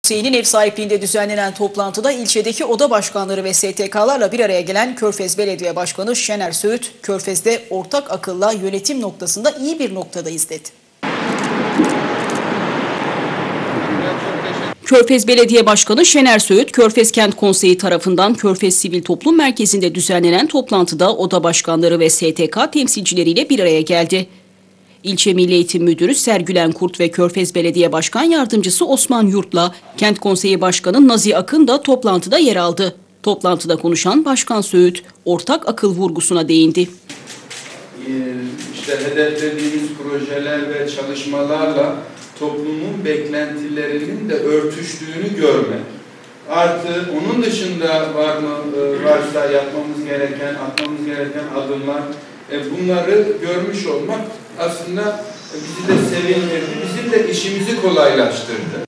Konseyi'nin ev sahipliğinde düzenlenen toplantıda ilçedeki oda başkanları ve STK'larla bir araya gelen Körfez Belediye Başkanı Şener Söğüt, Körfez'de ortak akılla yönetim noktasında iyi bir noktadayız dedi. Körfez Belediye Başkanı Şener Söğüt, Körfez Kent Konseyi tarafından Körfez Sivil Toplum Merkezi'nde düzenlenen toplantıda oda başkanları ve STK temsilcileriyle bir araya geldi. İlçe Milli Eğitim Müdürü Sergülen Kurt ve Körfez Belediye Başkan Yardımcısı Osman Yurt'la Kent Konseyi Başkanı Nazi Akın da toplantıda yer aldı. Toplantıda konuşan Başkan Söğüt, ortak akıl vurgusuna değindi. İşte hedeflediğimiz projeler ve çalışmalarla toplumun beklentilerinin de örtüştüğünü görmek. Artı onun dışında varsa yapmamız gereken, atmamız gereken adımlar, bunları görmüş olmak aslında bizi de sevindirdi, bizim de işimizi kolaylaştırdı.